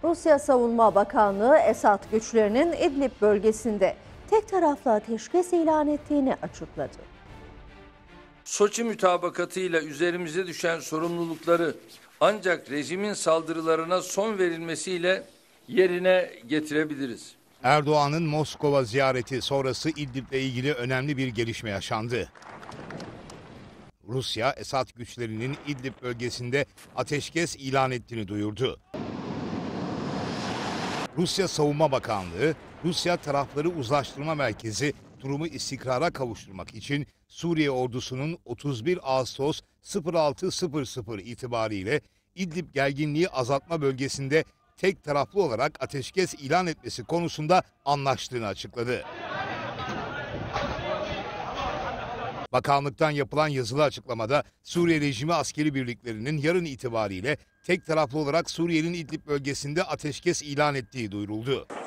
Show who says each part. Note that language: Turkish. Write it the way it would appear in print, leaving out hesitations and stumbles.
Speaker 1: Rusya Savunma Bakanlığı Esad güçlerinin İdlib bölgesinde tek taraflı ateşkes ilan ettiğini açıkladı.
Speaker 2: Soçi mütabakatıyla üzerimize düşen sorumlulukları ancak rejimin saldırılarına son verilmesiyle yerine getirebiliriz.
Speaker 3: Erdoğan'ın Moskova ziyareti sonrası İdlib'le ilgili önemli bir gelişme yaşandı. Rusya, Esad güçlerinin İdlib bölgesinde ateşkes ilan ettiğini duyurdu. Rusya Savunma Bakanlığı, Rusya Tarafları Uzlaştırma Merkezi durumu istikrara kavuşturmak için Suriye ordusunun 31 Ağustos 06.00 itibariyle İdlib gerginliği azaltma bölgesinde tek taraflı olarak ateşkes ilan etmesi konusunda anlaştığını açıkladı. Bakanlıktan yapılan yazılı açıklamada Suriye rejimi askeri birliklerinin yarın itibariyle tek taraflı olarak Suriye'nin İdlib bölgesinde ateşkes ilan ettiği duyuruldu.